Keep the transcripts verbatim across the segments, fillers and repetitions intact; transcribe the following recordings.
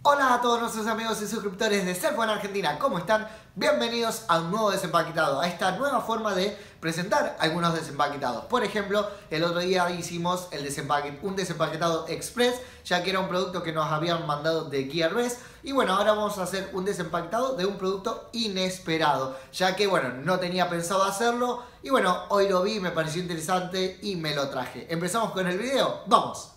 Hola a todos nuestros amigos y suscriptores de Cellphone Argentina, ¿cómo están? Bienvenidos a un nuevo desempaquetado, a esta nueva forma de presentar algunos desempaquetados. Por ejemplo, el otro día hicimos el desempaquet un desempaquetado express, ya que era un producto que nos habían mandado de Gearbest. Y bueno, ahora vamos a hacer un desempaquetado de un producto inesperado, ya que bueno, no tenía pensado hacerlo. Y bueno, hoy lo vi, me pareció interesante y me lo traje. ¿Empezamos con el video? ¡Vamos!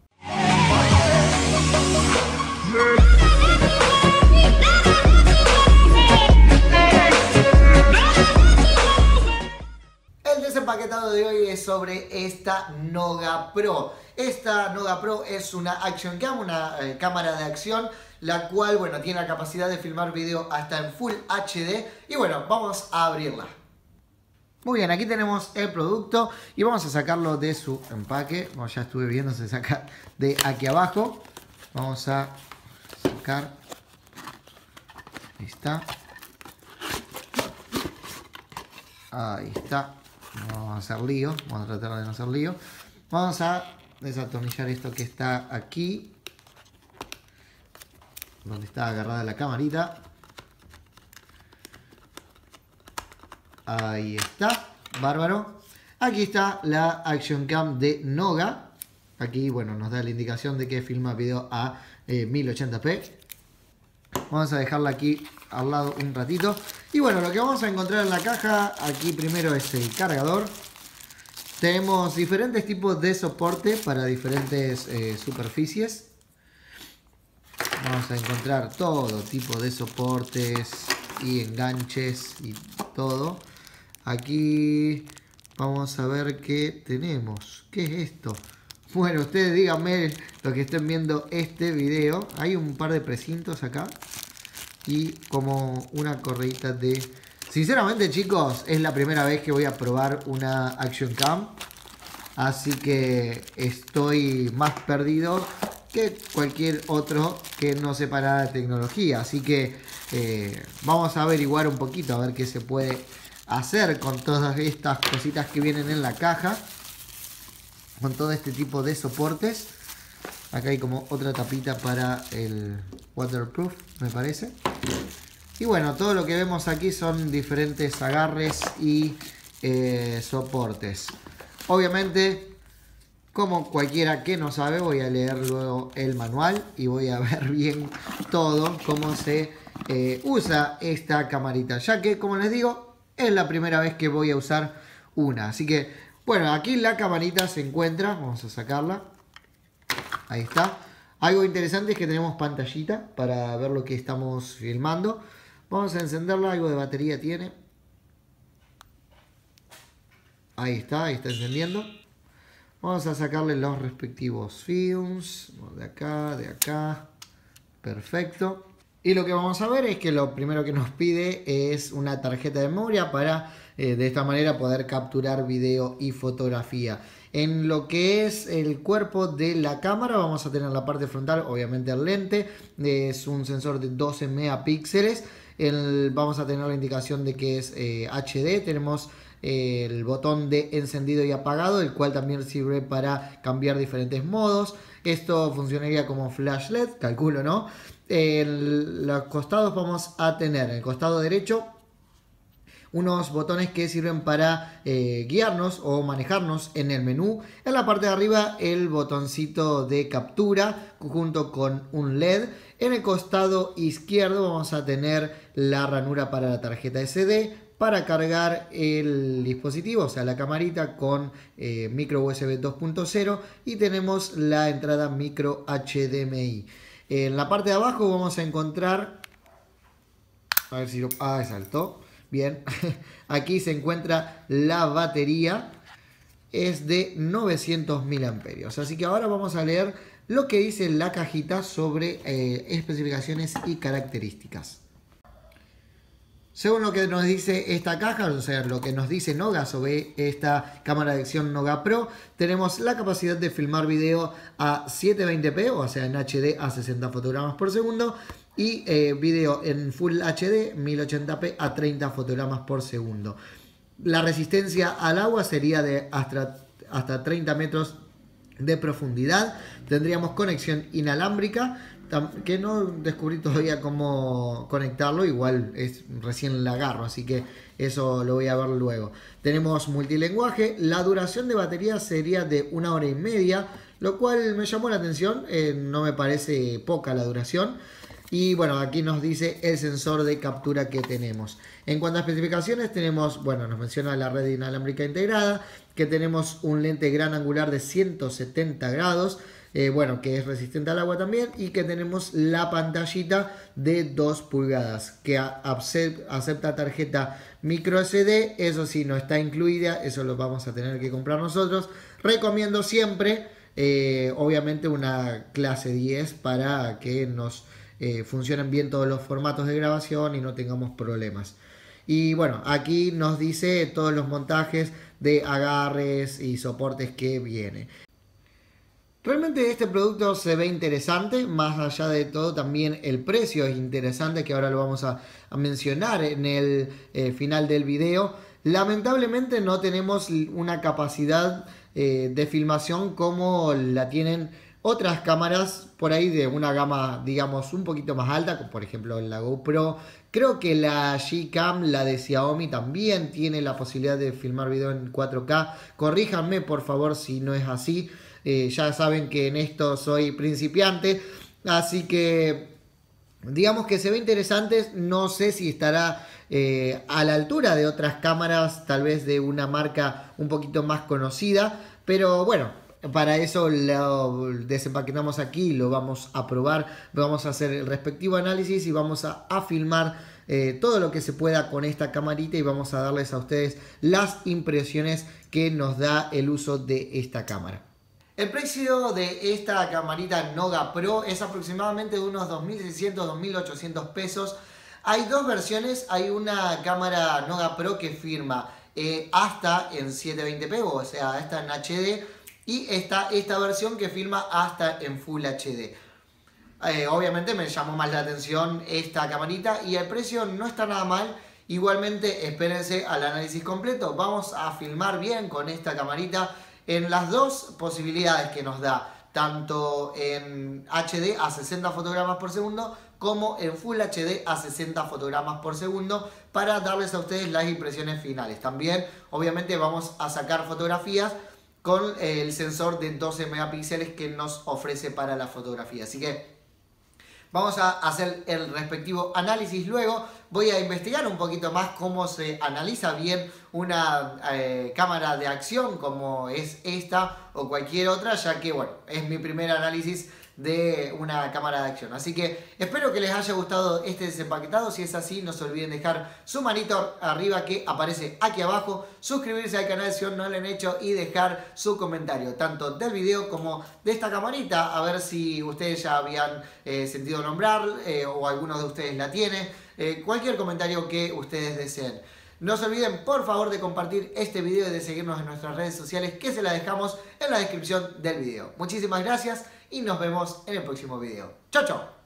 El desempaquetado de hoy es sobre esta Noga Pro. Esta Noga Pro es una Action Cam, una eh, cámara de acción, la cual bueno, tiene la capacidad de filmar video hasta en Full H D. Y bueno, vamos a abrirla. Muy bien, aquí tenemos el producto y vamos a sacarlo de su empaque. Como ya estuve viendo, se saca de aquí abajo. Vamos a sacar. Ahí está. Ahí está. No vamos a hacer lío. Vamos a tratar de no hacer lío. Vamos a desatornillar esto que está aquí, donde está agarrada la camarita. Ahí está. Bárbaro. Aquí está la Action Cam de Noga. Aquí, bueno, nos da la indicación de que filma video a eh, mil ochenta p. Vamos a dejarla aquí al lado un ratito. Y bueno, lo que vamos a encontrar en la caja, aquí primero es el cargador. Tenemos diferentes tipos de soporte para diferentes eh, superficies. Vamos a encontrar todo tipo de soportes y enganches y todo. Aquí vamos a ver qué tenemos. ¿Qué es esto? Bueno, ustedes díganme los que estén viendo este video. Hay un par de precintos acá. Y como una correita de... Sinceramente, chicos, es la primera vez que voy a probar una Action Cam. Así que estoy más perdido que cualquier otro que no sepa nada de tecnología. Así que eh, vamos a averiguar un poquito, a ver qué se puede hacer con todas estas cositas que vienen en la caja. Con todo este tipo de soportes. Acá hay como otra tapita para el waterproof, me parece. Y bueno, todo lo que vemos aquí son diferentes agarres y eh, soportes. Obviamente, como cualquiera que no sabe, voy a leer luego el manual y voy a ver bien todo cómo se eh, usa esta camarita. Ya que, como les digo, es la primera vez que voy a usar una. Así que... Bueno, aquí la camarita se encuentra, vamos a sacarla, ahí está. Algo interesante es que tenemos pantallita para ver lo que estamos filmando. Vamos a encenderla, algo de batería tiene. Ahí está, ahí está encendiendo. Vamos a sacarle los respectivos films, de acá, de acá, perfecto. Y lo que vamos a ver es que lo primero que nos pide es una tarjeta de memoria para eh, de esta manera poder capturar video y fotografía. En lo que es el cuerpo de la cámara vamos a tener la parte frontal, obviamente el lente, es un sensor de doce megapíxeles. El, vamos a tener la indicación de que es eh, H D, tenemos eh, el botón de encendido y apagado, el cual también sirve para cambiar diferentes modos. Esto funcionaría como flash L E D, calculo, ¿no? En los costados vamos a tener, en el costado derecho, unos botones que sirven para eh, guiarnos o manejarnos en el menú. En la parte de arriba el botoncito de captura junto con un L E D. En el costado izquierdo vamos a tener la ranura para la tarjeta S D, para cargar el dispositivo, o sea la camarita con eh, micro U S B dos punto cero, y tenemos la entrada micro H D M I. En la parte de abajo vamos a encontrar, a ver si lo... Ah, saltó. Bien, aquí se encuentra la batería, es de novecientos miliamperios. Así que ahora vamos a leer lo que dice la cajita sobre eh, especificaciones y características. Según lo que nos dice esta caja, o sea, lo que nos dice Noga sobre esta cámara de acción Noga Pro, tenemos la capacidad de filmar video a setecientos veinte p, o sea, en H D a sesenta fotogramas por segundo, y eh, video en Full H D mil ochenta p a treinta fotogramas por segundo. La resistencia al agua sería de hasta, hasta treinta metros de profundidad. Tendríamos conexión inalámbrica. que no descubrí todavía cómo conectarlo, igual es recién la agarro, así que eso lo voy a ver luego. Tenemos multilenguaje, la duración de batería sería de una hora y media, lo cual me llamó la atención, eh, no me parece poca la duración. Y bueno, aquí nos dice el sensor de captura que tenemos. En cuanto a especificaciones, tenemos, bueno, nos menciona la red inalámbrica integrada, que tenemos un lente gran angular de ciento setenta grados, eh, bueno, que es resistente al agua también, y que tenemos la pantallita de dos pulgadas, que acepta tarjeta micro S D, eso sí, no está incluida, eso lo vamos a tener que comprar nosotros. Recomiendo siempre, eh, obviamente, una clase diez para que nos Eh, funcionen bien todos los formatos de grabación y no tengamos problemas. Y bueno, aquí nos dice todos los montajes de agarres y soportes que viene. Realmente este producto se ve interesante, más allá de todo también el precio es interesante, que ahora lo vamos a, a mencionar en el eh, final del video. Lamentablemente no tenemos una capacidad eh, de filmación como la tienen otras cámaras por ahí de una gama, digamos, un poquito más alta, como por ejemplo la GoPro. Creo que la Gcam, la de Xiaomi, también tiene la posibilidad de filmar video en cuatro K. Corríjanme por favor si no es así. Eh, ya saben que en esto soy principiante, así que digamos que se ve interesante. No sé si estará eh, a la altura de otras cámaras, tal vez de una marca un poquito más conocida, pero bueno, para eso lo desempaquetamos aquí, lo vamos a probar, vamos a hacer el respectivo análisis y vamos a, a filmar eh, todo lo que se pueda con esta camarita y vamos a darles a ustedes las impresiones que nos da el uso de esta cámara. El precio de esta camarita Noga Pro es aproximadamente de unos dos mil seiscientos a dos mil ochocientos pesos. Hay dos versiones, hay una cámara Noga Pro que firma eh, hasta en setecientos veinte p, o sea, hasta en H D, y está esta versión que filma hasta en Full H D. Eh, obviamente me llamó más la atención esta camarita y el precio no está nada mal. Igualmente espérense al análisis completo. Vamos a filmar bien con esta camarita en las dos posibilidades que nos da, tanto en H D a sesenta fotogramas por segundo como en Full H D a sesenta fotogramas por segundo, para darles a ustedes las impresiones finales. También obviamente vamos a sacar fotografías con el sensor de doce megapíxeles que nos ofrece para la fotografía. Así que vamos a hacer el respectivo análisis luego. Voy a investigar un poquito más cómo se analiza bien una eh, cámara de acción como es esta o cualquier otra, ya que bueno, es mi primer análisis de una cámara de acción. Así que espero que les haya gustado este desempaquetado. Si es así, no se olviden dejar su manito arriba que aparece aquí abajo, suscribirse al canal si aún no lo han hecho y dejar su comentario tanto del video como de esta camarita, a ver si ustedes ya habían eh, sentido nombrar eh, o algunos de ustedes la tienen. Eh, cualquier comentario que ustedes deseen. No se olviden por favor de compartir este video y de seguirnos en nuestras redes sociales, que se las dejamos en la descripción del video. Muchísimas gracias y nos vemos en el próximo video. ¡Chao, chao!